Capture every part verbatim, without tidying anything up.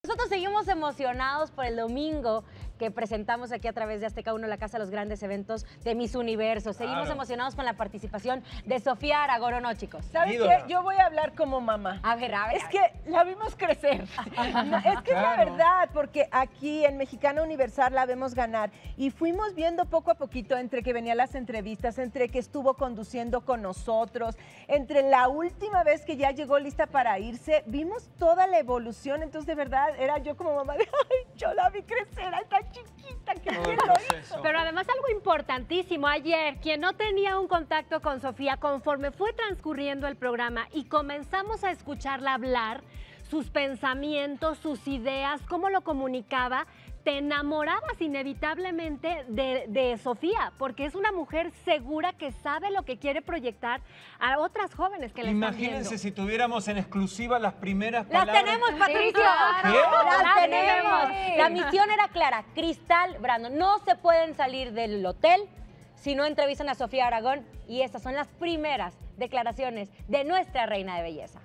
Nosotros seguimos emocionados por el domingo que presentamos aquí a través de Azteca uno, la casa de los grandes eventos de Miss Universo. Seguimos claro. emocionados con la participación de Sofía Aragón, ¿o no, chicos? ¿Sabes qué? Yo voy a hablar como mamá. A ver, a ver. Es que la vimos crecer. No, es que claro. es la verdad, porque aquí en Mexicana Universal la vemos ganar. Y fuimos viendo poco a poquito entre que venían las entrevistas, entre que estuvo conduciendo con nosotros, entre la última vez que ya llegó lista para irse, vimos toda la evolución. Entonces, de verdad, era yo como mamá de, ay, yo la vi crecer, ay, tan chiquita, que bien lo hizo. Pero además algo importantísimo, ayer, quien no tenía un contacto con Sofía, conforme fue transcurriendo el programa y comenzamos a escucharla hablar, sus pensamientos, sus ideas, cómo lo comunicaba, te enamorabas inevitablemente de, de Sofía, porque es una mujer segura que sabe lo que quiere proyectar a otras jóvenes que le están viendo. Imagínense si tuviéramos en exclusiva las primeras ¡Las palabras. tenemos, Patricio! Sí, claro. ¡Las ¡Las tenemos! tenemos! La misión era clara, Cristal, Brandon, no se pueden salir del hotel si no entrevistan a Sofía Aragón, y estas son las primeras declaraciones de nuestra reina de belleza.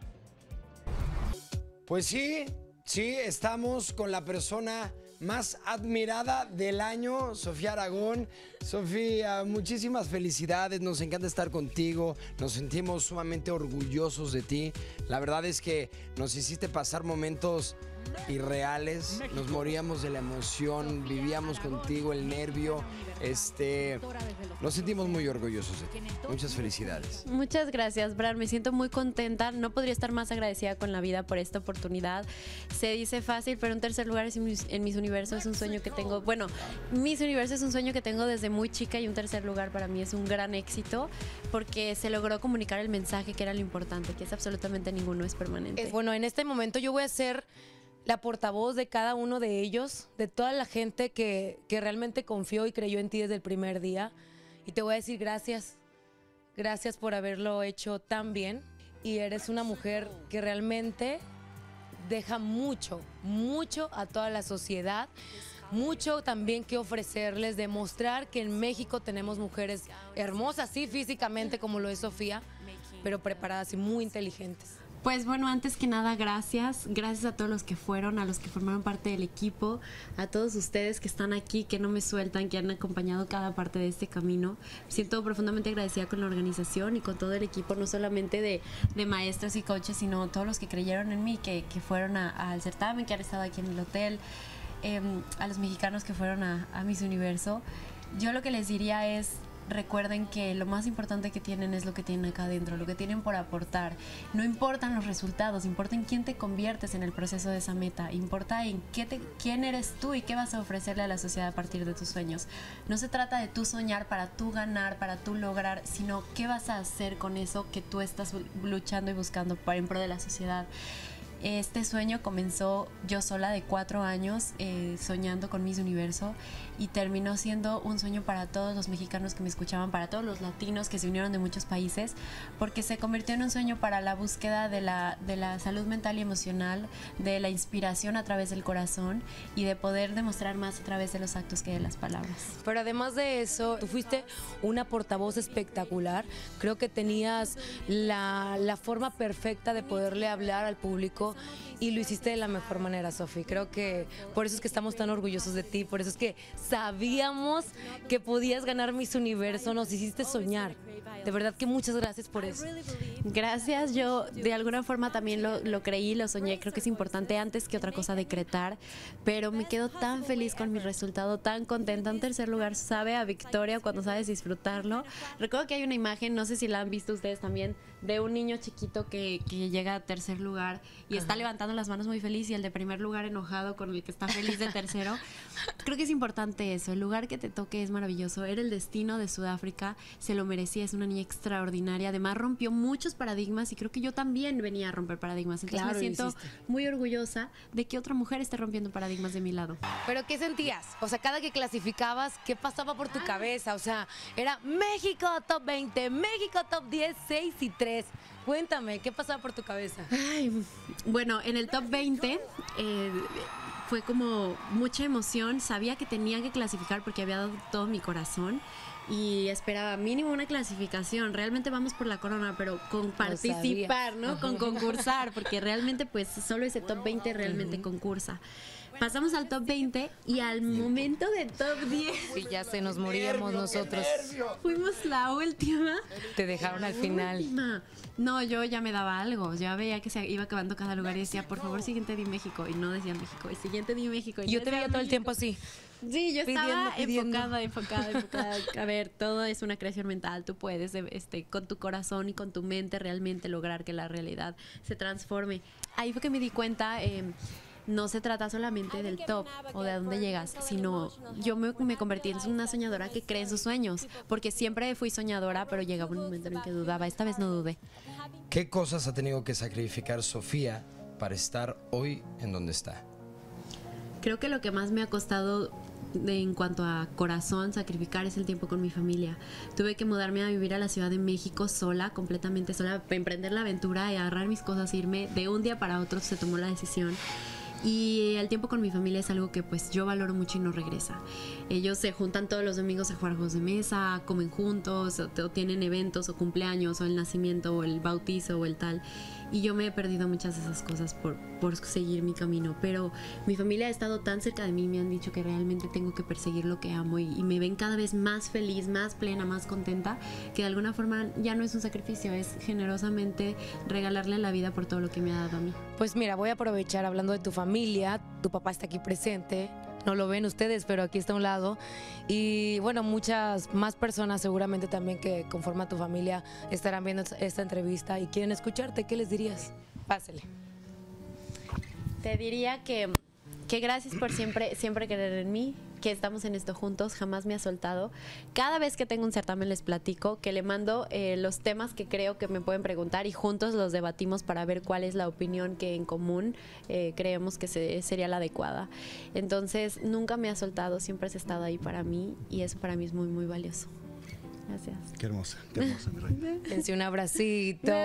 Pues sí, sí, estamos con la persona más admirada del año, Sofía Aragón. Sofía, muchísimas felicidades, nos encanta estar contigo, nos sentimos sumamente orgullosos de ti. La verdad es que nos hiciste pasar momentos irreales, nos moríamos de la emoción, vivíamos contigo el nervio, este, nos sentimos muy orgullosos de ti. Muchas felicidades. Muchas gracias, Bran, me siento muy contenta, no podría estar más agradecida con la vida por esta oportunidad. Se dice fácil, pero un tercer lugar en Miss, en Miss Universo es un sueño que tengo, bueno, Miss Universo es un sueño que tengo desde muy chica, y un tercer lugar para mí es un gran éxito porque se logró comunicar el mensaje que era lo importante, que es absolutamente ninguno es permanente. Es, bueno, en este momento yo voy a ser la portavoz de cada uno de ellos, de toda la gente que, que realmente confió y creyó en ti desde el primer día. Y te voy a decir gracias, gracias por haberlo hecho tan bien. Y eres una mujer que realmente deja mucho, mucho a toda la sociedad, mucho también que ofrecerles, demostrar que en México tenemos mujeres hermosas, sí, físicamente como lo es Sofía, pero preparadas y muy inteligentes. Pues bueno, antes que nada, gracias. Gracias a todos los que fueron, a los que formaron parte del equipo, a todos ustedes que están aquí, que no me sueltan, que han acompañado cada parte de este camino. Me siento profundamente agradecida con la organización y con todo el equipo, no solamente de, de maestros y coaches, sino todos los que creyeron en mí, que, que fueron a, al certamen, que han estado aquí en el hotel, eh, a los mexicanos que fueron a, a Miss Universo. Yo lo que les diría es: recuerden que lo más importante que tienen es lo que tienen acá adentro, lo que tienen por aportar. No importan los resultados, importa en quién te conviertes en el proceso de esa meta, importa en qué te, quién eres tú y qué vas a ofrecerle a la sociedad a partir de tus sueños. No se trata de tú soñar para tú ganar, para tú lograr, sino qué vas a hacer con eso que tú estás luchando y buscando para en pro de la sociedad. Este sueño comenzó yo sola de cuatro años eh, soñando con Miss Universo, y terminó siendo un sueño para todos los mexicanos que me escuchaban, para todos los latinos que se unieron de muchos países, porque se convirtió en un sueño para la búsqueda de la, de la salud mental y emocional, de la inspiración a través del corazón y de poder demostrar más a través de los actos que de las palabras. Pero además de eso, tú fuiste una portavoz espectacular. Creo que tenías la, la forma perfecta de poderle hablar al público y lo hiciste de la mejor manera, Sofi. Creo que por eso es que estamos tan orgullosos de ti, por eso es que sabíamos que podías ganar Miss Universo, nos hiciste soñar. De verdad que muchas gracias por eso. Gracias, yo de alguna forma también lo, lo creí, lo soñé. Creo que es importante antes que otra cosa decretar, pero me quedo tan feliz con mi resultado, tan contenta. En tercer lugar sabe a victoria cuando sabes disfrutarlo. Recuerdo que hay una imagen, no sé si la han visto ustedes también, de un niño chiquito que, que llega a tercer lugar y está levantando las manos muy feliz, y el de primer lugar enojado con el que está feliz de tercero. Creo que es importante eso, el lugar que te toque es maravilloso. Era el destino de Sudáfrica, se lo merecía, es una niña extraordinaria, además rompió muchos paradigmas, y creo que yo también venía a romper paradigmas, entonces claro, me siento hiciste. muy orgullosa de que otra mujer esté rompiendo paradigmas de mi lado. ¿Pero qué sentías? O sea, cada que clasificabas, ¿qué pasaba por tu ah. cabeza? O sea, era México top veinte, México top diez, seis y tres. Cuéntame, ¿qué pasaba por tu cabeza? Ay, bueno, en el top veinte eh, fue como mucha emoción. Sabía que tenía que clasificar porque había dado todo mi corazón, y esperaba mínimo una clasificación. Realmente vamos por la corona, pero con participar, ¿no? Con concursar, porque realmente pues solo ese top veinte realmente concursa. Pasamos al top veinte y al momento de top diez. Y ya se nos moríamos nosotros. Fuimos la última. Te dejaron al final. Última. No, yo ya me daba algo. Ya veía que se iba acabando cada lugar y decía, por favor, siguiente di México. Y no decía México. Y siguiente di México. Y yo no te veía decía todo el México. tiempo así. Sí, yo Pidiendo, estaba pidiendo. enfocada, enfocada, enfocada. A ver, todo es una creación mental. Tú puedes, este, con tu corazón y con tu mente realmente lograr que la realidad se transforme. Ahí fue que me di cuenta. Eh, no se trata solamente del top o de a dónde llegas, sino yo me, me convertí en una soñadora que cree en sus sueños, porque siempre fui soñadora, pero llegaba un momento en el que dudaba. Esta vez no dudé. ¿Qué cosas ha tenido que sacrificar Sofía para estar hoy en donde está? Creo que lo que más me ha costado de, en cuanto a corazón, sacrificar es el tiempo con mi familia. Tuve que mudarme a vivir a la Ciudad de México sola, completamente sola, emprender la aventura y agarrar mis cosas, irme. De un día para otro se tomó la decisión. Y el tiempo con mi familia es algo que pues yo valoro mucho y no regresa. Ellos se juntan todos los domingos a jugar juegos de mesa, comen juntos, o, o tienen eventos o cumpleaños o el nacimiento o el bautizo o el tal. Y yo me he perdido muchas de esas cosas por, por seguir mi camino. Pero mi familia ha estado tan cerca de mí, me han dicho que realmente tengo que perseguir lo que amo y, y me ven cada vez más feliz, más plena, más contenta, que de alguna forma ya no es un sacrificio, es generosamente regalarle la vida por todo lo que me ha dado a mí. Pues mira, voy a aprovechar hablando de tu familia. Tu papá está aquí presente. No lo ven ustedes, pero aquí está a un lado. Y bueno, muchas más personas seguramente también que conforman tu familia estarán viendo esta entrevista y quieren escucharte. ¿Qué les dirías? Pásele. Te diría que, que gracias por siempre, siempre querer en mí, que estamos en esto juntos, jamás me ha soltado. Cada vez que tengo un certamen les platico, que le mando eh, los temas que creo que me pueden preguntar y juntos los debatimos para ver cuál es la opinión que en común eh, creemos que se, sería la adecuada. Entonces, nunca me ha soltado, siempre has estado ahí para mí y eso para mí es muy, muy valioso. Gracias. Qué hermosa, qué hermosa, mi reina. Dense un abracito.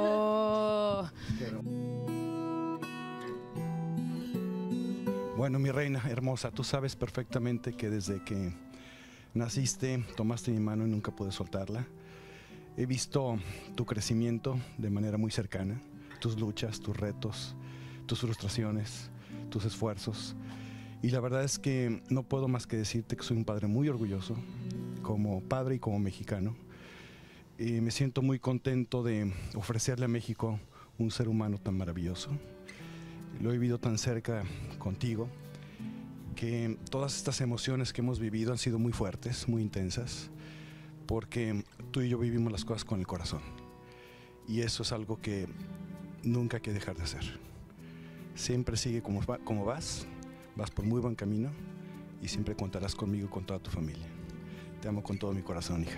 Bueno, mi reina hermosa, tú sabes perfectamente que desde que naciste tomaste mi mano y nunca pude soltarla. He visto tu crecimiento de manera muy cercana, tus luchas, tus retos, tus frustraciones, tus esfuerzos. Y la verdad es que no puedo más que decirte que soy un padre muy orgulloso, como padre y como mexicano. Y me siento muy contento de ofrecerle a México un ser humano tan maravilloso. Lo he vivido tan cerca contigo que todas estas emociones que hemos vivido han sido muy fuertes, muy intensas, porque tú y yo vivimos las cosas con el corazón. Y eso es algo que nunca hay que dejar de hacer. Siempre sigue como, va, como vas, vas por muy buen camino y siempre contarás conmigo y con toda tu familia. Te amo con todo mi corazón, hija.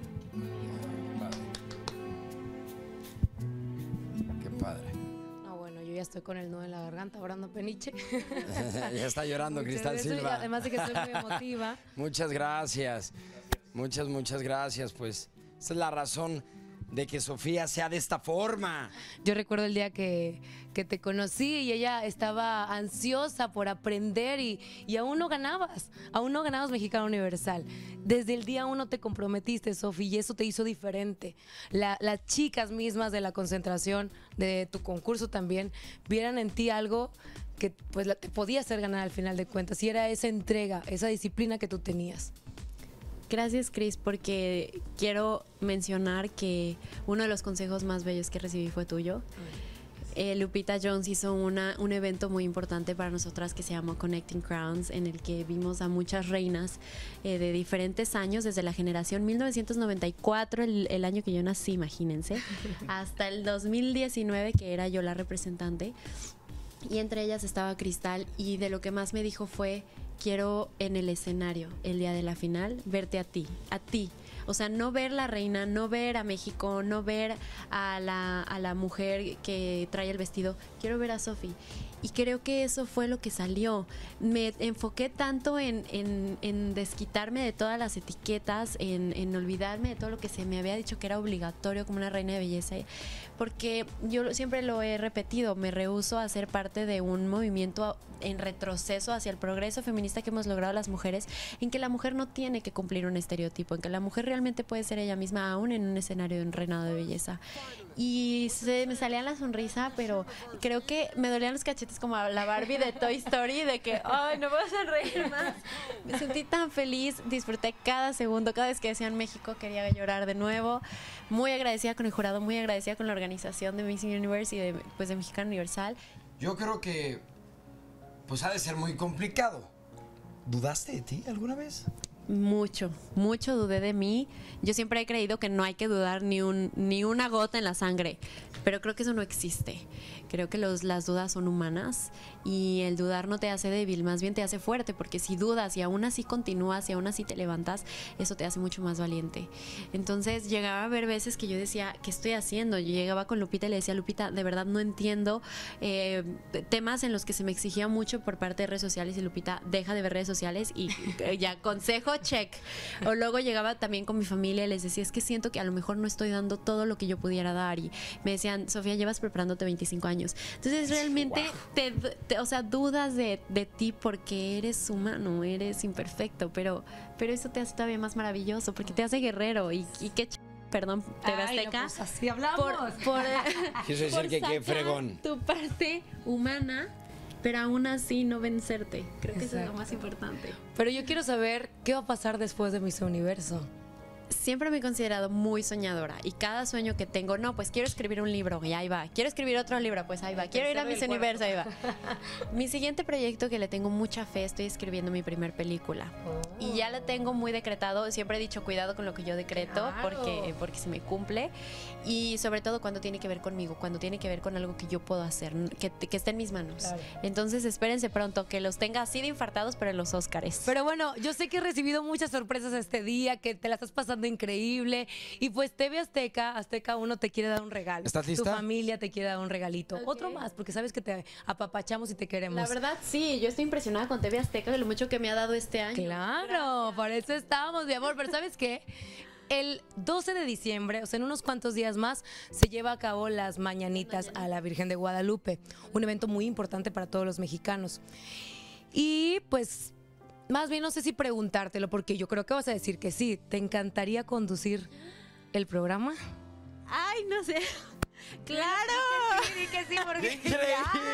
Qué padre. Ya estoy con el nudo en la garganta, orando peniche. Ya está llorando Cristal Muchas veces, Silva. Además de que soy muy emotiva. Muchas gracias. Muchas, muchas gracias. Pues esa es la razón de que Sofía sea de esta forma. Yo recuerdo el día que, que te conocí y ella estaba ansiosa por aprender y, y aún no ganabas, aún no ganabas Mexicano Universal. Desde el día uno te comprometiste, Sofía, y eso te hizo diferente. La, las chicas mismas de la concentración, de tu concurso también, vieran en ti algo que pues, te podía hacer ganar al final de cuentas, y era esa entrega, esa disciplina que tú tenías. Gracias, Cris, porque quiero mencionar que uno de los consejos más bellos que recibí fue tuyo. Eh, Lupita Jones hizo una, un evento muy importante para nosotras que se llama Connecting Crowns, en el que vimos a muchas reinas eh, de diferentes años, desde la generación mil novecientos noventa y cuatro, el, el año que yo nací, imagínense, hasta el dos mil diecinueve, que era yo la representante. Y entre ellas estaba Cristal, y de lo que más me dijo fue: quiero en el escenario, el día de la final, verte a ti, a ti, O sea, no ver la reina, no ver a México, no ver a la, a la mujer que trae el vestido, quiero ver a Sofi. Y creo que eso fue lo que salió. Me enfoqué tanto en, en, en desquitarme de todas las etiquetas, en, en olvidarme de todo lo que se me había dicho que era obligatorio como una reina de belleza, porque yo siempre lo he repetido, me rehúso a ser parte de un movimiento en retroceso hacia el progreso feminista que hemos logrado las mujeres, en que la mujer no tiene que cumplir un estereotipo, en que la mujer realmente puede ser ella misma aún en un escenario de un reinado de belleza. Y se me salía la sonrisa, pero creo que me dolían los cachetes como a la Barbie de Toy Story, de que, ay, no voy a sonreír más. Me sentí tan feliz, disfruté cada segundo, cada vez que decían México quería llorar de nuevo. Muy agradecida con el jurado, muy agradecida con la organización de Miss Universe y de, pues, de Mexicana Universal. Yo creo que pues ha de ser muy complicado. ¿Dudaste de ti alguna vez? Mucho, mucho dudé de mí. Yo siempre he creído que no hay que dudar ni, un, ni una gota en la sangre, pero creo que eso no existe. Creo que los, las dudas son humanas y el dudar no te hace débil, más bien te hace fuerte, porque si dudas y aún así continúas y aún así te levantas, eso te hace mucho más valiente. Entonces llegaba a haber veces que yo decía, ¿qué estoy haciendo? Yo llegaba con Lupita y le decía, Lupita, de verdad no entiendo eh, temas en los que se me exigía mucho por parte de redes sociales, y Lupita, deja de ver redes sociales y eh, ya, consejo, check. O luego llegaba también con mi familia y les decía, es que siento que a lo mejor no estoy dando todo lo que yo pudiera dar, y me decían, Sofía, llevas preparándote veinticinco años. Entonces realmente wow. te, te, o sea, dudas de, de ti porque eres humano, eres imperfecto, pero, pero eso te hace todavía más maravilloso, porque te hace guerrero y, y qué ch... Perdón, T V Azteca. No, pues así hablamos. Por, por, Quiso decir por que qué fregón. Tu parte humana, pero aún así no vencerte. Creo que Exacto. eso es lo más importante. Pero yo quiero saber qué va a pasar después de Miss Universo. Siempre me he considerado muy soñadora, y cada sueño que tengo, no, pues quiero escribir un libro y ahí va, quiero escribir otro libro, pues ahí va, quiero ir a Miss Universo, ahí va. Mi siguiente proyecto, que le tengo mucha fe, estoy escribiendo mi primer película oh. y ya la tengo muy decretado. Siempre he dicho cuidado con lo que yo decreto, claro. porque, porque se me cumple, y sobre todo cuando tiene que ver conmigo, cuando tiene que ver con algo que yo puedo hacer, que, que esté en mis manos. Claro. Entonces espérense pronto que los tenga así de infartados, pero en los Óscares. Pero bueno, yo sé que he recibido muchas sorpresas este día, que te la estás pasando increíble, y pues T V Azteca, Azteca uno te quiere dar un regalo. ¿Estás lista? Tu familia te quiere dar un regalito. Okay. Otro más, porque sabes que te apapachamos y te queremos. La verdad, sí, yo estoy impresionada con T V Azteca de lo mucho que me ha dado este año. Claro, Gracias. Por eso estamos, mi amor. Pero ¿sabes qué? El doce de diciembre, o sea, en unos cuantos días más, se lleva a cabo las Mañanitas Mañana. a la Virgen de Guadalupe, un evento muy importante para todos los mexicanos. Y pues, más bien no sé si preguntártelo, porque yo creo que vas a decir que sí. ¿Te encantaría conducir el programa? Ay, no sé. ¡Claro! Sí, que sí, porque ¡increíble!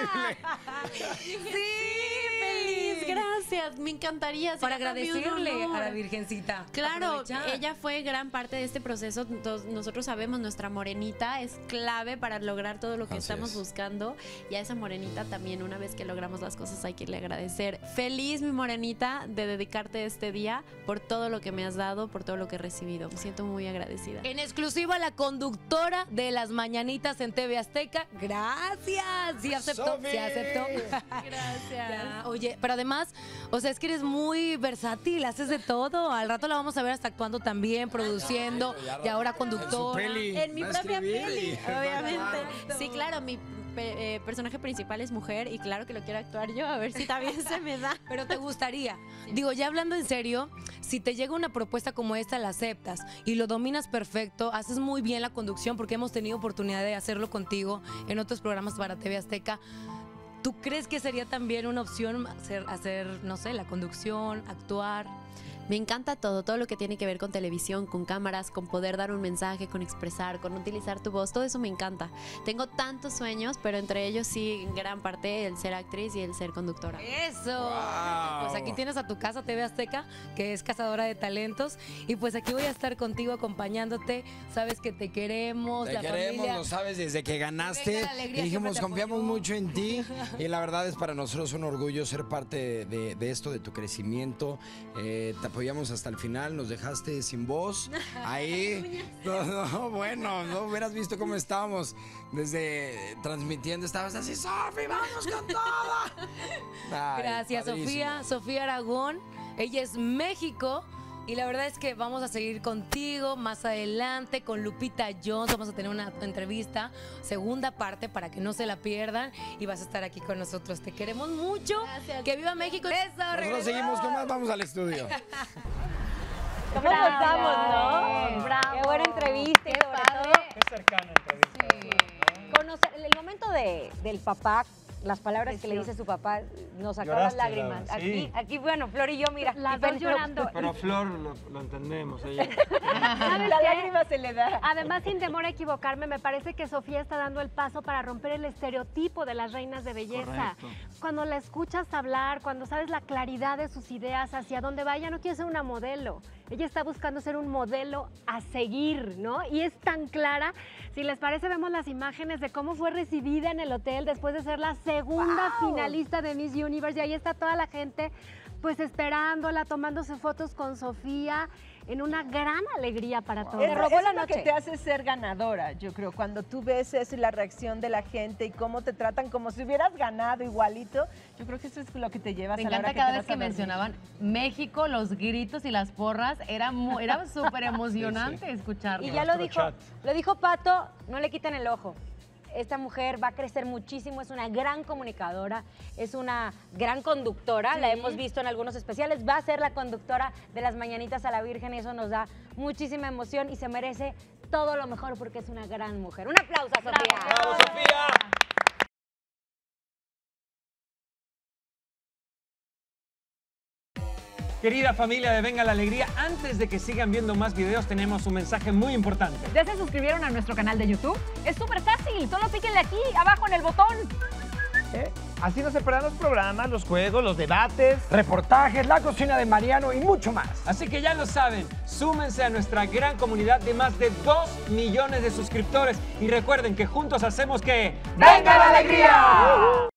Sí, feliz, gracias. Me encantaría. Para agradecerle a la Virgencita. Claro, Aprovechar. Ella fue gran parte de este proceso. Nosotros sabemos, nuestra morenita es clave para lograr todo lo que Así estamos es. buscando. Y a esa morenita también, una vez que logramos las cosas, hay que irle a agradecer. Feliz, mi morenita, de dedicarte este día por todo lo que me has dado, por todo lo que he recibido. Me siento muy agradecida. En exclusiva, la conductora de las Mañanitas en T V Azteca. Gracias. Sí aceptó. Sofi. Sí aceptó. Gracias. Ya, oye, pero además, o sea, es que eres muy versátil, haces de todo. Al rato la vamos a ver hasta actuando también, produciendo, y ahora conductora. En, en mi propia peli, obviamente. Sí, claro, mi eh, personaje principal es mujer, y claro que lo quiero actuar yo, a ver si también se me da. Pero te gustaría. Sí. Digo, ya hablando en serio, si te llega una propuesta como esta, la aceptas y lo dominas perfecto, haces muy bien la conducción, porque hemos tenido oportunidad de hacerlo contigo en otros programas para T V Azteca. ¿Tú crees que sería también una opción hacer, hacer, no sé, la conducción, actuar? Me encanta todo, todo lo que tiene que ver con televisión, con cámaras, con poder dar un mensaje, con expresar, con utilizar tu voz, todo eso me encanta. Tengo tantos sueños, pero entre ellos sí, en gran parte, el ser actriz y el ser conductora. ¡Eso! Wow. Pues aquí tienes a tu casa T V Azteca, que es cazadora de talentos, y pues aquí voy a estar contigo acompañándote. Sabes que te queremos, te la queremos, familia. lo sabes desde que ganaste. Alegría, y dijimos, confiamos apoyó. mucho en ti, y la verdad es para nosotros un orgullo ser parte de, de esto, de tu crecimiento. Eh, te apoyamos hasta el final, nos dejaste sin voz. Ahí, no, no, bueno, no hubieras visto cómo estábamos desde transmitiendo, estabas así, Sofi, vamos con todo. Ay, Gracias, padrísimo. Sofía, Sofía Aragón. Ella es México. Y la verdad es que vamos a seguir contigo más adelante con Lupita Jones. Vamos a tener una entrevista, segunda parte, para que no se la pierdan. Y vas a estar aquí con nosotros. Te queremos mucho. Gracias. Que viva México. Eso, Nosotros seguimos con más. Vamos al estudio. ¿Cómo gozamos, no? Bravo. Qué buena entrevista y Qué sobre padre. todo Qué cercana entrevista. ¿no? Conocer, el momento de, del papá, las palabras que le dice su papá, nos sacó las Lloraste, lágrimas. Laura, Aquí, sí. aquí, bueno, Flor y yo, mira. Las y dos Pen- llorando. Pero Flor lo, lo entendemos, ella. ¿Sabes La qué? lágrima se le da. Además, sin temor a equivocarme, me parece que Sofía está dando el paso para romper el estereotipo de las reinas de belleza. Correcto. Cuando la escuchas hablar, cuando sabes la claridad de sus ideas, hacia dónde va, ella no quiere ser una modelo. Ella está buscando ser un modelo a seguir, ¿no? Y es tan clara. Si les parece, vemos las imágenes de cómo fue recibida en el hotel después de ser la segunda ¡Wow! finalista de Miss Universe. Y ahí está toda la gente, pues esperándola, tomándose fotos con Sofía, en una gran alegría para todos. Eso, robó eso la es lo noche. que te hace ser ganadora, yo creo. Cuando tú ves eso y la reacción de la gente y cómo te tratan como si hubieras ganado igualito, yo creo que eso es lo que te llevas Me a la hora encanta que cada te vez vas que a dormir. mencionaban México, los gritos y las porras. Era, mu- era súper emocionante escucharlo. Y ya lo Nuestro dijo, chat. lo dijo Pato, no le quiten el ojo. Esta mujer va a crecer muchísimo, es una gran comunicadora, es una gran conductora, la hemos visto en algunos especiales, va a ser la conductora de las Mañanitas a la Virgen y eso nos da muchísima emoción y se merece todo lo mejor porque es una gran mujer. Un aplauso a Sofía. ¡Bravo, Sofía! Querida familia de Venga la Alegría, antes de que sigan viendo más videos, tenemos un mensaje muy importante. ¿Ya se suscribieron a nuestro canal de YouTube? Es súper fácil, solo píquenle aquí, abajo en el botón. ¿Eh? Así no se perderán los programas, los juegos, los debates. Reportajes, la cocina de Mariano y mucho más. Así que ya lo saben, súmense a nuestra gran comunidad de más de dos millones de suscriptores y recuerden que juntos hacemos que... ¡Venga la alegría!